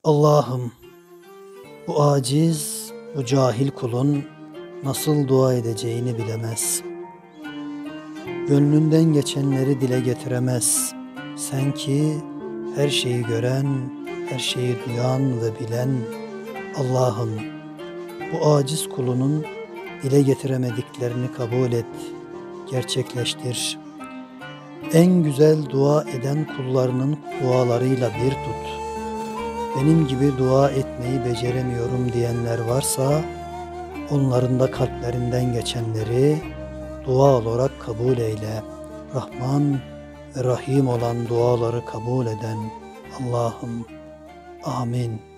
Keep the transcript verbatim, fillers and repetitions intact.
Allah'ım, bu aciz, bu cahil kulun nasıl dua edeceğini bilemez. Gönlünden geçenleri dile getiremez. Sen ki her şeyi gören, her şeyi duyan ve bilen Allah'ım, bu aciz kulunun dile getiremediklerini kabul et, gerçekleştir. En güzel dua eden kullarının dualarıyla bir tut. Benim gibi dua etmeyi beceremiyorum diyenler varsa, onların da kalplerinden geçenleri dua olarak kabul eyle. Rahman ve Rahim olan duaları kabul eden Allah'ım. Amin.